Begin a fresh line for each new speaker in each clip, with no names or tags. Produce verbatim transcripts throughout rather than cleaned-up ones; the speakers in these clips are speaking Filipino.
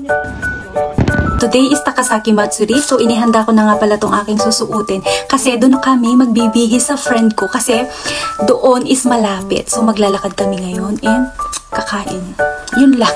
Today is Takasaki Matsuri, so inihanda ko na nga pala tong aking susuotin kasi doon kami magbibihis sa friend ko kasi doon is malapit. So maglalakad kami ngayon and kakain. Yun lang.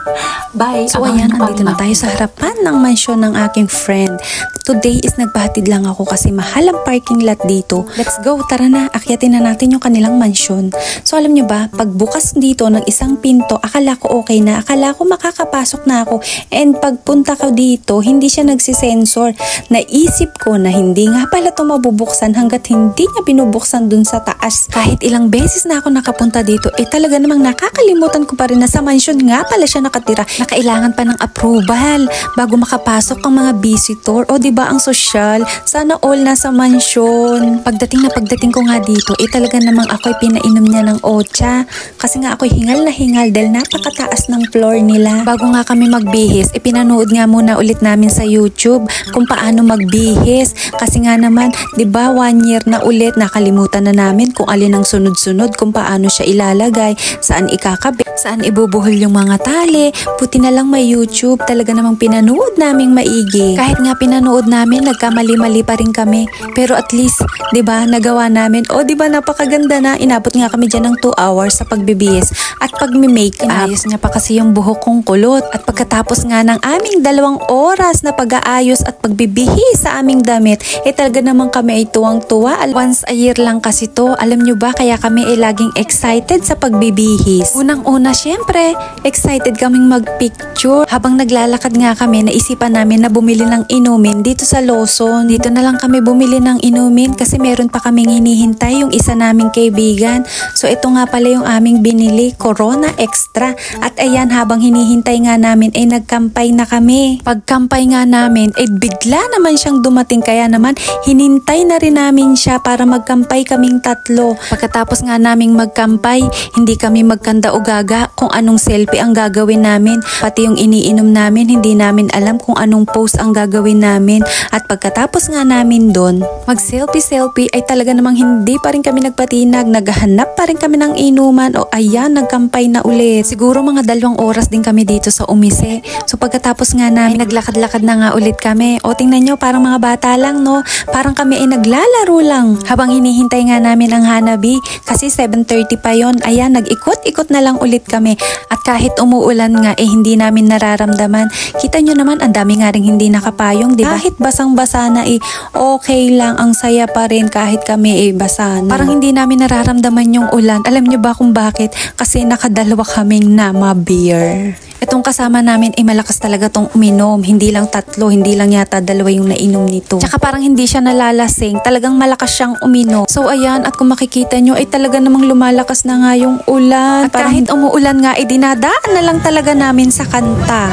Bye.
So ayan, andito na tayo sa harapan ng mansyon ng aking friend. Today is nagbahatid lang ako kasi mahal ang parking lot dito. Let's go, tara na, akyatin na natin yung kanilang mansyon. So alam nyo ba, pagbukas dito ng isang pinto, akala ko okay na, akala ko makakapasok na ako. And pagpunta ko dito, hindi siya nagsisensor. Naisip ko na hindi nga pala ito mabubuksan hanggat hindi niya binubuksan dun sa taas. Kahit ilang beses na ako nakapunta dito, eh talaga namang nakakalimutan ko pa rin na sa mansyon nga pala siya nakatira. Na kailangan pa ng approval bago makapasok ang mga visitor. O diba ang sosyal? Sana all nasa mansyon. Pagdating na pagdating ko nga dito, eh talaga namang ako'y pinainom niya ng ocha. Kasi nga ako'y hingal na hingal dahil napakataas ng floor nila. Bago nga kami magbihis, eh pinanood nga muna ulit namin sa YouTube kung paano magbihis. Kasi nga naman, diba one year na ulit, nakalimutan na namin kung alin ang sunod-sunod, kung paano siya ilalagay, saan ikakabit, saan ibubuhol yung mga tali. Puti na lang may YouTube, talaga namang pinanood naming maigi. Kahit nga pinanood namin, nagkamali-mali pa rin kami. Pero at least, 'di ba, nagawa namin. O 'di ba, napakaganda na. Inabot nga kami diyan ng two hours sa pagbibihis at pagmi-make up. Inayos niya pa kasi yung buhok kong kulot. At pagkatapos nga ng aming dalawang oras na pag-aayos at pagbibihis sa aming damit, eh talaga naman kami ay tuwang-tuwa. Once a year lang kasi to. Alam nyo ba, kaya kami ay laging excited sa pagbibihis. Unang-una, syempre, excited kaming magpicture. Habang naglalakad nga kami, naisipan namin na bumili ng inumin dito sa Lawson. Dito na lang kami bumili ng inumin kasi meron pa kaming hinihintay yung isa naming kaibigan. So ito nga pala yung aming binili, Corona Extra. At ayan, habang hinihintay nga namin ay nagkampay na kami. Pagkampay nga namin ay bigla naman siyang dumating, kaya naman hinintay na rin namin siya para magkampay kaming tatlo. Pagkatapos nga naming magkampay, hindi kami magkanda o gaga kung anong selfie ang gagawin namin. Pati yung iniinom namin, hindi namin alam kung anong post ang gagawin namin. At pagkatapos nga namin doon, mag-selfie-selfie ay talaga namang hindi pa rin kami nagpatinag. Naghahanap pa rin kami ng inuman o ayan, nagkampay na ulit. Siguro mga dalawang oras din kami dito sa Umise. So pagkatapos nga namin, naglakad-lakad na nga ulit kami. O tingnan nyo, parang mga bata lang, no? Parang kami ay naglalaro lang. Habang hinihintay nga namin ang Hanabi, kasi seven thirty pa yon. Ayan, nag-ikot-ikot na lang ulit kami. At kahit umuulan nga, eh hindi namin nararamdaman. Kita nyo naman, ang dami nga rin hindi nakapayong, diba? Kahit basang-basa na eh, okay lang, ang saya pa rin kahit kami eh basa na. Parang hindi namin nararamdaman yung ulan. Alam nyo ba kung bakit? Kasi nakadalawa kaming nama beer. Itong kasama namin ay malakas talaga tong uminom. Hindi lang tatlo, hindi lang yata dalawa yung nainom nito. Tsaka parang hindi siya nalalasing. Talagang malakas siyang uminom. So ayan, at kung makikita nyo ay talaga namang lumalakas na nga yung ulan. At kahit umuulan nga ay dinadaan na lang talaga namin sa kanta.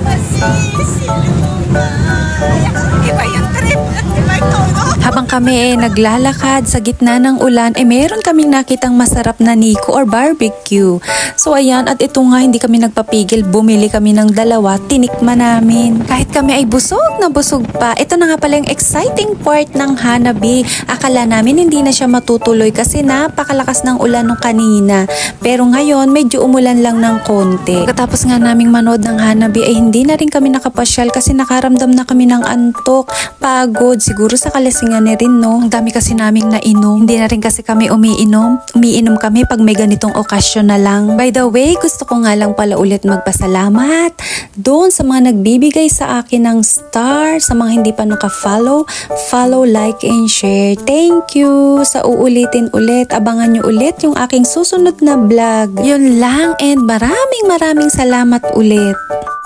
Iba yung trip. Iba yung Habang kami eh naglalakad sa gitna ng ulan, eh meron kaming nakitang masarap na niko or barbecue. So ayan, at ito nga hindi kami nagpapigil, bumili kami ng dalawa, tinikman namin. Kahit kami ay busog na busog pa, ito na nga pala yung exciting part ng Hanabi. Akala namin hindi na siya matutuloy kasi napakalakas ng ulan nung kanina. Pero ngayon, medyo umulan lang ng konti. Pagkatapos nga naming manood ng Hanabi, ay hindi na rin kami nakapasyal kasi nakaramdam na kami ng antok, pagod, siguro sa kalasingan na rin, no? Ang dami kasi naming nainom. Hindi na rin kasi kami umiinom. Umiinom kami pag may ganitong okasyon na lang. By the way, gusto ko nga lang pala ulit magpasalamat doon sa mga nagbibigay sa akin ng star, sa mga hindi pa naka-follow, follow, like, and share. Thank you sa uulitin ulit. Abangan nyo ulit yung aking susunod na vlog. Yun lang, and maraming maraming salamat ulit.